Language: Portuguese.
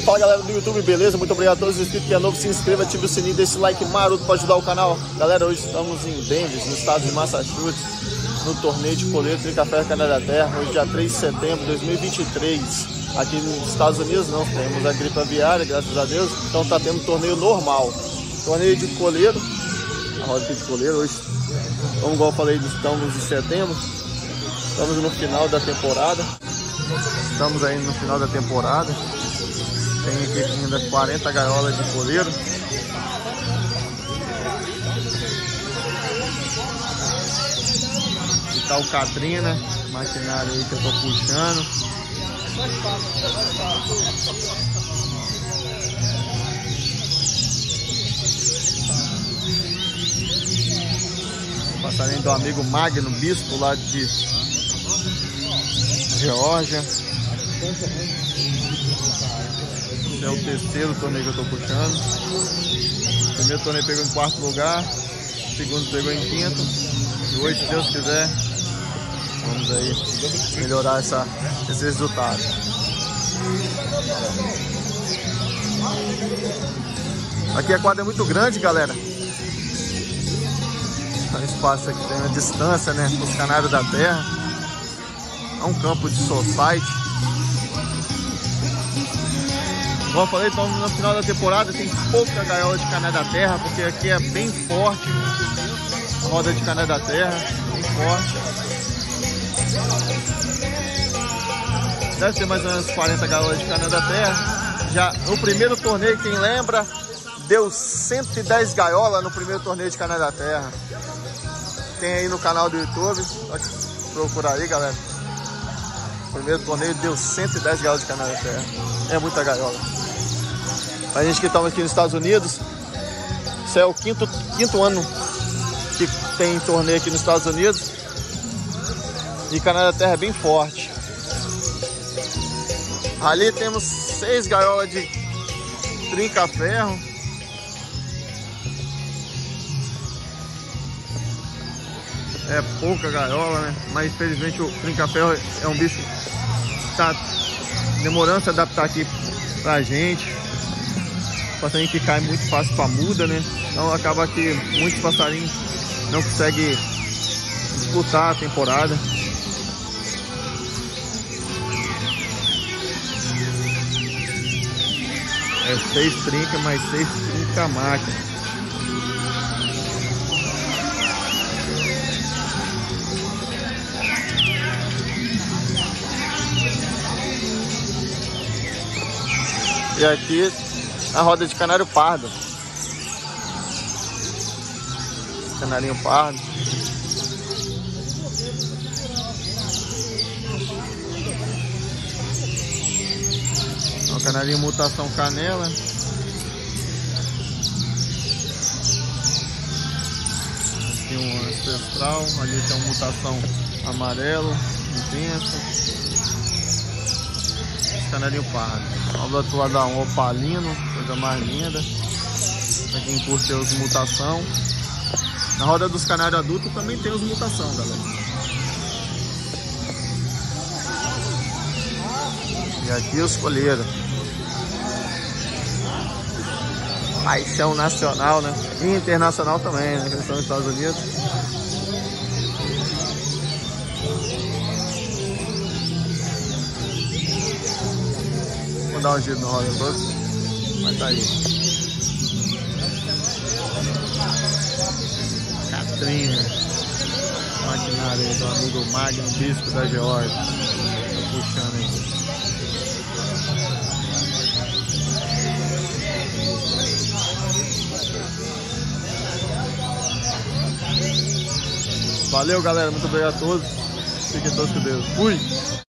Fala galera do YouTube, beleza? Muito obrigado a todos os inscritos que é novo, se inscreva, ative o sininho, deixe o like maroto para ajudar o canal. Galera, hoje estamos em Denver, no estado de Massachusetts, no torneio de coleiro Trincafé Canadá Terra, hoje dia 3 de setembro de 2023. Aqui nos Estados Unidos não temos a gripe aviária, graças a Deus, então tá tendo torneio normal. Torneio de coleiro, a roda aqui de coleiro hoje, como igual eu falei, estamos em setembro, estamos no final da temporada. Estamos aí no final da temporada. Tem aqui ainda 40 gaiolas de coleiro. E tá o Katrina, maquinário aí que eu tô puxando. Passarinho do amigo Magno Bispo lá de Geórgia. Esse é o terceiro torneio que eu tô puxando. O primeiro torneio pegou em quarto lugar, o segundo pegou em quinto. E hoje, se Deus quiser, vamos aí melhorar esse resultado. Aqui a quadra é muito grande, galera. O espaço aqui tem uma distância, né, dos canários da terra. É um campo de society. Como eu falei, estamos no final da temporada, tem pouca gaiola de canário da terra, porque aqui é bem forte. A roda de canário da terra, bem forte. Deve ter mais ou menos 40 gaiolas de canário da terra. Já no primeiro torneio, quem lembra, deu 110 gaiolas no primeiro torneio de canário da terra. Tem aí no canal do YouTube, pode procurar aí, galera. O primeiro torneio deu 110 gaiolas de canário da terra. É muita gaiola. A gente que estamos aqui nos Estados Unidos, isso é o quinto ano que tem torneio aqui nos Estados Unidos. E canário da terra é bem forte. Ali temos 6 gaiolas de trinca-ferro. É pouca gaiola, né? Mas infelizmente o trinca-ferro é um bicho que tá demorando a se adaptar aqui pra gente. Passarinho que cai muito fácil pra muda, né? Então acaba que muitos passarinhos não conseguem disputar a temporada. É 6 trinca mais 6 trinca máquina. E aqui a roda de canário pardo. Canarinho pardo. O canarinho mutação canela. Aqui um ancestral. Ali tem uma mutação amarelo, intensa. Canarinho pardo. Ao outro lado dá um opalino, coisa mais linda. Pra quem curte os mutação. Na roda dos canários adultos também tem os mutação, galera. E aqui os colheiros. Paixão nacional, né? E internacional também, né? Que eles estão nos Estados Unidos. Vou dar um giro no roda todo. Mas tá aí. Katrina. Maquinário aí do amigo Magno Bispo da Geórgia. Tô puxando aí. Valeu, galera. Muito obrigado a todos. Fiquem todos com Deus. Fui!